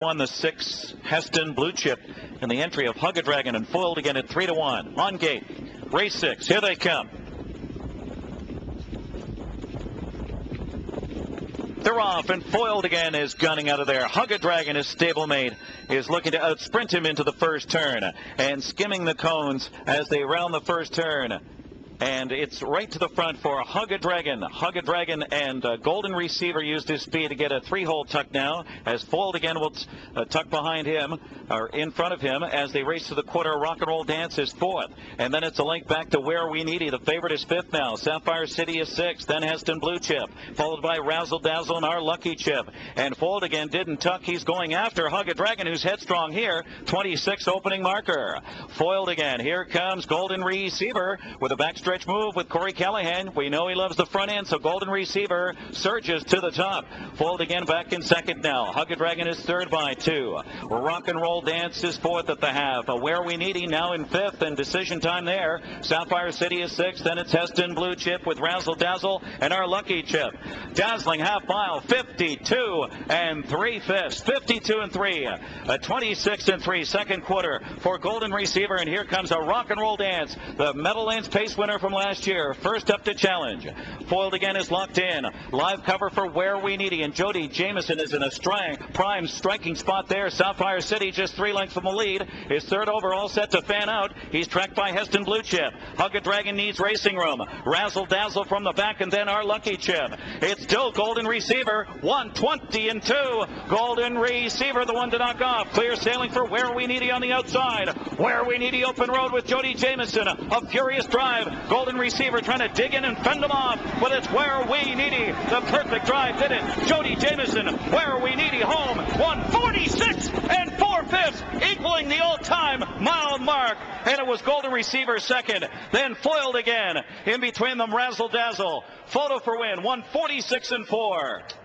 Won the 6 Heston Blue Chip in the entry of Hug a Dragon and foiled again at 3-1. On gate, race 6. Here they come. They're off, and foiled again is gunning out of there. Hug a Dragon, his stablemate, is looking to outsprint him into the first turn and skimming the cones as they round the first turn. And it's right to the front for Hug a Dragon. Hug a Dragon and Golden Receiver used his speed to get a 3-hole tuck now, as foiled again will tuck behind him, or in front of him, as they race to the quarter. Rock and Roll Dance is 4th. And then it's a link back to Warrawee Needy. The favorite is 5th now. Sapphire City is 6th. Then Heston Blue Chip, followed by Razzle Dazzle and Our Lucky Chip. And foiled again didn't tuck. He's going after Hug a Dragon, who's headstrong here. 26 opening marker. Foiled again. Here comes Golden Receiver with a backstretch move with Corey Callahan. We know he loves the front end, so Golden Receiver surges to the top. Foiled again back in second now. Hug a Dragon is 3rd by 2. Rock and Roll Dance is 4th at the half. Warrawee Needy now in 5th, and decision time there. Sapphire City is 6th. Then it's Heston Blue Chip with Razzle Dazzle and Our Lucky Chip. Dazzling half mile, 52 and 3/5. 52 and 3. 26 and 3. Second quarter for Golden Receiver, and here comes a Rock and Roll Dance, the Meadowlands Pace winner from last year. First up to challenge. Foiled again is locked in. Live cover for Warrawee Needy, and Jody Jamieson is in a prime striking spot there. Sapphire City just 3 lengths from the lead. His 3rd over, all set to fan out. He's tracked by Heston Blue Chip. Hug a Dragon needs racing room. Razzle Dazzle from the back, and then Our Lucky Chip. It's still Golden Receiver. 120 and 2. Golden Receiver, the one to knock off. Clear sailing for Warrawee Needy on the outside. Warrawee Needy open road with Jody Jamieson. A furious drive. Golden Receiver trying to dig in and fend them off, but it's Warrawee Needy. The perfect drive did it. Jody Jamieson, Warrawee Needy home, 146 and 4/5, equaling the all-time mile mark. And it was Golden Receiver 2nd, then foiled again. In between them, Razzle Dazzle. Photo for win, 146 and 4.